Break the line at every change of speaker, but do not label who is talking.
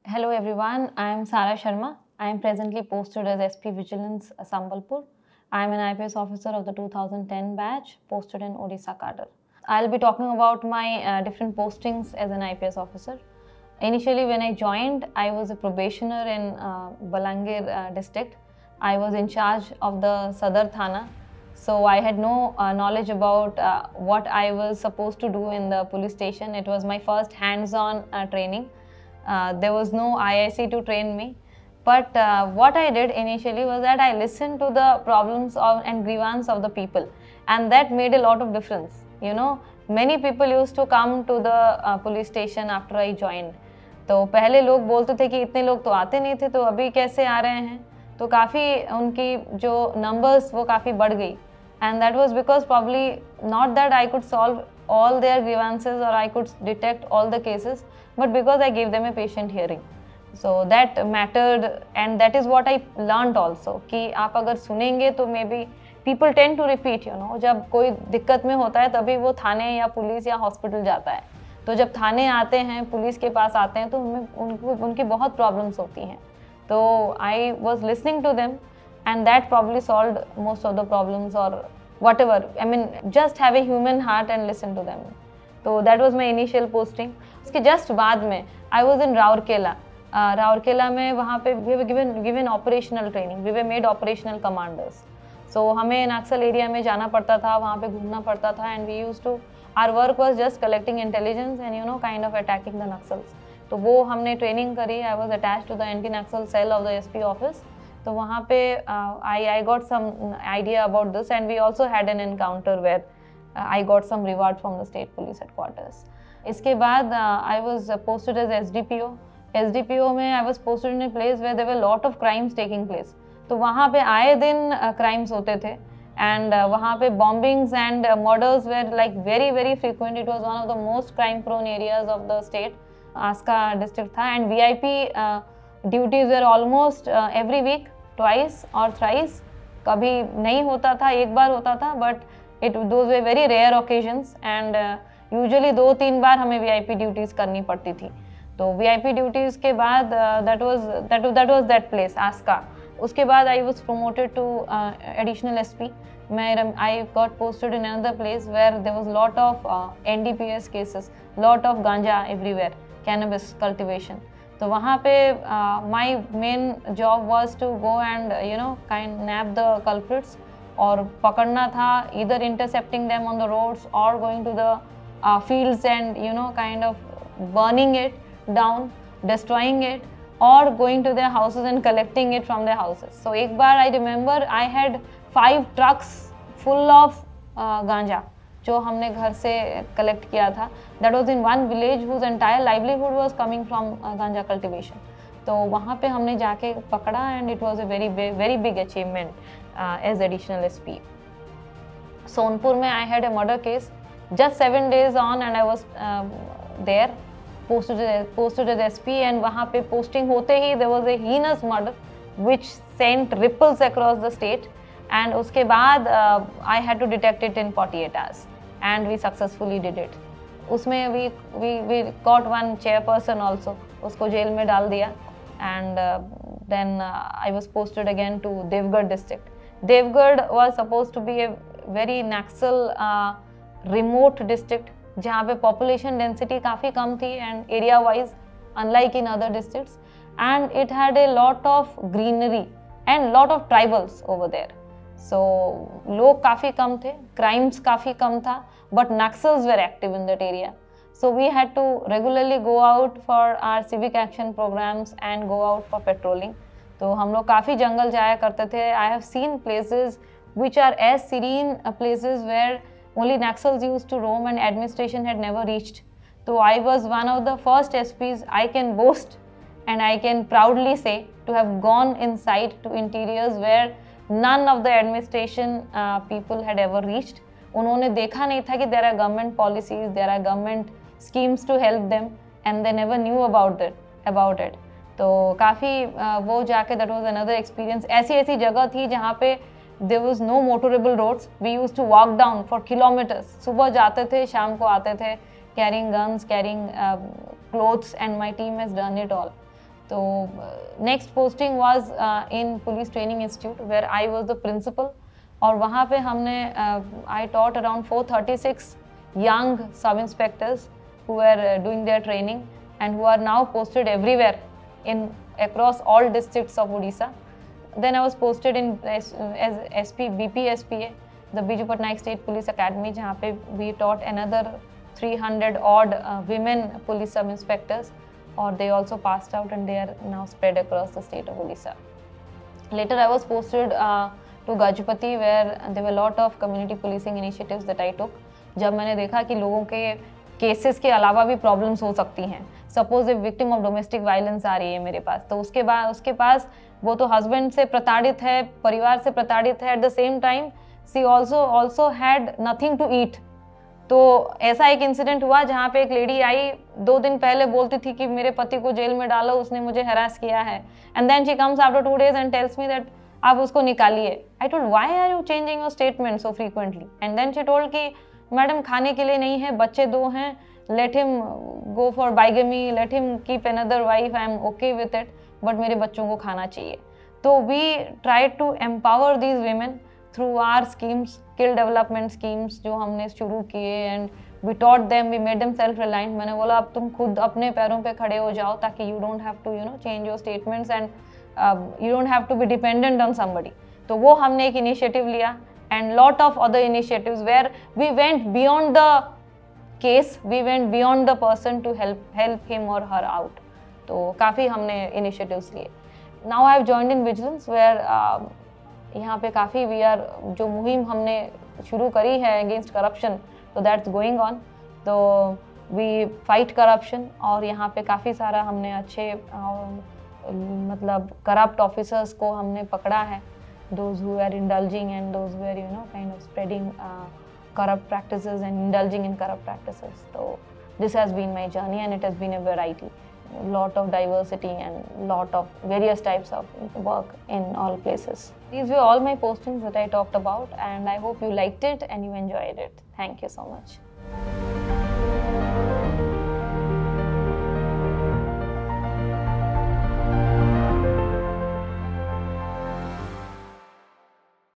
Hello everyone, I am Sara Sharma. I am presently posted as SP Vigilance Sambalpur. I am an IPS officer of the 2010 batch posted in Odisha cadre. I'll be talking about my different postings as an IPS officer. Initially when I joined, I was a probationer in Balangir district. I was in charge of the Sadar Thana. So I had no knowledge about what I was supposed to do in the police station. It was my first hands-on training. There was no IIC to train me. But what I did initially was that I listened to the problems and grievance of the people, and that made a lot of difference. You know, many people used to come to the police station after I joined. तो पहले लोग बोलते थे कि इतने लोग तो आते नहीं थे, तो अभी कैसे आ रहे हैं, तो काफ़ी उनकी जो नंबर्स वो काफ़ी बढ़ गई. And that was because probably not that I could solve all their grievances or I could detect all the cases, but because I gave them a patient hearing. So that mattered, and that is what I learned also कि आप अगर सुनेंगे तो maybe people tend to repeat, you know, जब कोई दिक्कत में होता है तभी वो थाने या पुलिस या हॉस्पिटल जाता है. तो जब थाने आते हैं, पुलिस के पास आते हैं, तो उनमें उनकी बहुत प्रॉब्लम्स होती हैं. तो I was listening to them, and that probably solved most of the problems or whatever. I mean, just have a human heart and listen to them. So that was my initial posting. उसके just बाद में I was in Rourkela. Rourkela में वहाँ पे we were given operational training. We were made operational commanders. So हमें नक्सल area में जाना पड़ता था, वहाँ पे घूमना पड़ता था, and we used to, our work was just collecting intelligence and, you know, kind of attacking the Naxals. तो वो हमने ट्रेनिंग करी. I was attached to the anti-Naxal cell of the SP office. तो वहाँ पे I got some idea about this, and we also had an encounter where I got some reward from the state police headquarters. इसके बाद I was posted as SDPO. SDPO में I was posted in a place where there were a lot of crimes taking place. तो वहाँ पे आए दिन crimes होते थे, and वहाँ पे bombings and murders were like very frequent. It was one of the most crime prone areas of the state. Aska district था, and VIP duties were almost every week, twice or thrice. कभी नहीं होता था, एक बार होता था, but those were very rare occasions, and usually 2-3 बार हमें VIP duties करनी पड़ती थी. तो VIP duties के बाद that was that place, Aska. उसके बाद I was promoted to additional SP. I got posted in another place where there was lot of NDPS cases, lot of ganja everywhere, cannabis cultivation. तो वहाँ पे my main job was to go and, you know, nab the culprits, और पकड़ना था, either intercepting them on the roads or going to the fields and, you know, kind of burning it down, destroying it, or going to their houses and collecting it from their houses. So एक बार I remember I had 5 trucks full of ganja जो हमने घर से collect किया था. That was in one village whose entire livelihood was coming from ganja cultivation. तो वहाँ पे हमने जाके पकड़ा, and it was a very big achievement as additional SP. Sonpur में I had a murder case just 7 days on, and I was there posted as SP, and वहाँ पे posting होते ही there was a heinous murder which sent ripples across the state, and उसके बाद I had to detect it in 48 hours, and we successfully did it. उसमें we caught one chairperson also, उसको jail में डाल दिया, and then I was posted again to Devgarh district. Devgarh was supposed to be a very Naxal remote district जहाँ पे population density काफ़ी कम थी, and area wise unlike in other districts, and it had a lot of greenery and lot of tribals over there. So लोग काफ़ी कम थे, crimes काफ़ी कम था, but Naxals were active in that area. So we had to regularly go out for our civic action programs and go out for patrolling. तो हम लोग काफ़ी जंगल जाया करते थे. I have seen places which are as serene places where only Naxals used to roam and administration had never reached. So I was one of the first SPs, I can boast and I can proudly say, to have gone inside to interiors where none of the administration people had ever reached. उन्होंने देखा नहीं था कि there are government policies, there are government schemes to help them, and they never knew about it. तो काफ़ी वो जाके that was another experience. ऐसी जगह थी जहाँ पे there was no motorable roads. We used to walk down for kilometers. सुबह जाते थे, शाम को आते थे, carrying guns, carrying clothes, and my team has done it all. तो next posting was in police training institute where I was the principal, और वहाँ पे हमने I taught around 436 young sub-inspectors who were doing their training and who are now posted everywhere across all districts of Odisha. Then I was posted in as SP BPSPA, the Biju Patnaik State Police Academy, जहाँ पे we taught another 300 odd women police sub-inspectors, or they also passed out and they are now spread across the state of Odisha. Later I was posted to Gajapati, where there were a lot of community policing initiatives that I took. जब मैंने देखा कि लोगों के cases के अलावा भी problems हो सकती हैं, सपोज एक विक्टिम ऑफ डोमेस्टिक वायलेंस आ रही है मेरे पास, तो उसके पास वो तो हस्बैंड से प्रताड़ित है, परिवार से प्रताड़ित है, at the same time she also had nothing to eat. तो ऐसा एक इंसिडेंट हुआ जहाँ पे एक लेडी आई, 2 दिन पहले बोलती थी कि मेरे पति को जेल में डालो, उसने मुझे हरास किया है, and then she comes after 2 days and tells me that आप उसको निकालिए। I told why are you changing your statement so frequently, and then she told कि मैडम खाने के लिए नहीं है, बच्चे 2 हैं, let him go for bigamy, let him keep another wife, I am okay with it, but मेरे बच्चों को खाना चाहिए। तो we try to empower these women through our schemes, skill development schemes जो हमने शुरू किए, and we taught them, we made them self reliant. मैंने बोला अब तुम खुद अपने पैरों पे खड़े हो जाओ, ताकि you don't have to change your statements and you don't have to be dependent on somebody. तो वो हमने एक इनिशिएटिव लिया, and lot of other initiatives where we went beyond the case, we went beyond the person to help him or her out. तो काफ़ी हमने initiatives लिए. Now I have joined in vigilance where यहाँ पे काफ़ी जो मुहिम हमने शुरू करी है against corruption, तो that's going on. तो we fight corruption, और यहाँ पे काफ़ी सारा हमने अच्छे मतलब corrupt officers को हमने पकड़ा है, those who are indulging and those who are kind of spreading corrupt practices and indulging in corrupt practices. So this has been my journey, and it has been a variety, lot of diversity and lot of various types of work in all places. These were all my postings that I talked about, and I hope you liked it and you enjoyed it. Thank you so much.